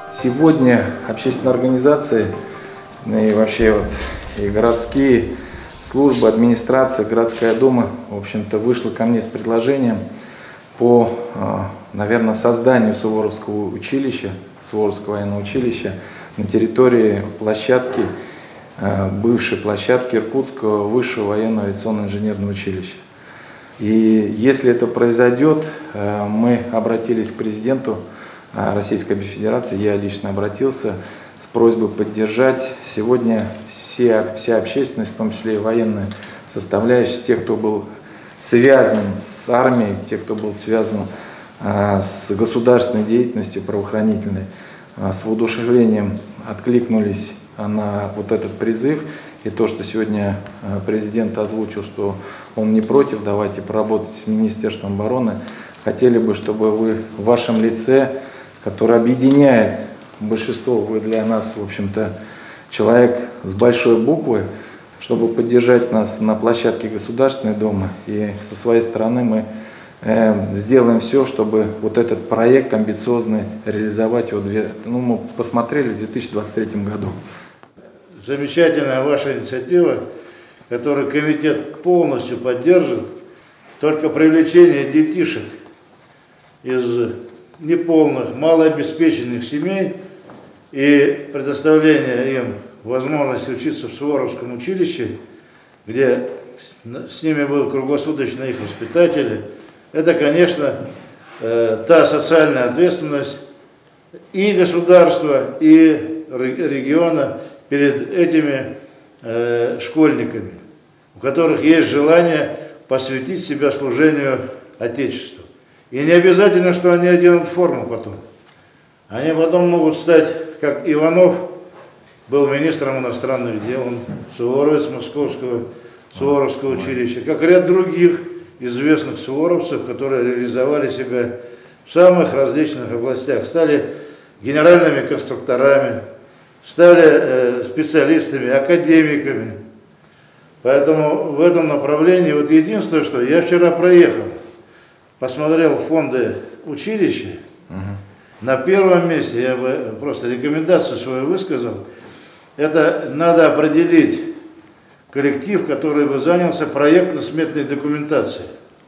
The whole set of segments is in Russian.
Сегодня общественные организации и вообще и городские службы, администрация, городская дума, в общем-то, вышла ко мне с предложением по, наверное, созданию Суворовского училища, Суворовского военного училища на территории площадки, бывшей площадки Иркутского высшего военного авиационно-инженерного училища. И если это произойдет, мы обратились к президенту Российской Федерации, я лично обратился с просьбой поддержать сегодня вся общественность, в том числе и военная составляющая, тех, кто был связан с армией, тех, кто был связан с государственной деятельностью правоохранительной, с воодушевлением откликнулись на вот этот призыв. И то, что сегодня президент озвучил, что он не против, давайте поработать с Министерством обороны. Хотели бы, чтобы вы в вашем лице, который объединяет большинство, вы для нас, в общем-то, человек с большой буквы, чтобы поддержать нас на площадке Государственной Думы. И со своей стороны мы сделаем все, чтобы вот этот проект амбициозный реализовать. Мы посмотрели в 2023 году. Замечательная ваша инициатива, которую комитет полностью поддержит. Только привлечение детишек из неполных, малообеспеченных семей и предоставление им возможности учиться в Суворовском училище, где с ними будут круглосуточно их воспитатели, это, конечно, та социальная ответственность и государства, и региона перед этими школьниками, у которых есть желание посвятить себя служению Отечеству. И не обязательно, что они оденут форму потом. Они потом могут стать, как Иванов был министром иностранных дел, он суворовец Московского Суворовского училища, как ряд других известных суворовцев, которые реализовали себя в самых различных областях, стали генеральными конструкторами, стали специалистами, академиками. Поэтому в этом направлении, вот единственное, что я вчера проехал, посмотрел фонды училища, на первом месте, я бы просто рекомендацию свою высказал, это надо определить коллектив, который бы занялся проектно-сметной документацией.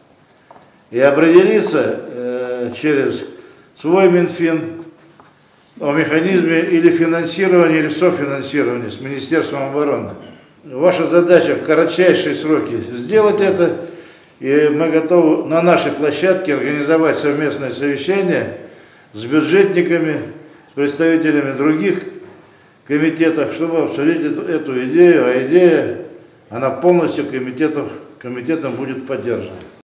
И определиться через свой Минфин о механизме или финансирования, или софинансирования с Министерством обороны. Ваша задача в кратчайшие сроки сделать это, и мы готовы на нашей площадке организовать совместное совещание с бюджетниками, с представителями других комитетов, чтобы обсудить эту идею, а идея, она полностью комитетом будет поддержана.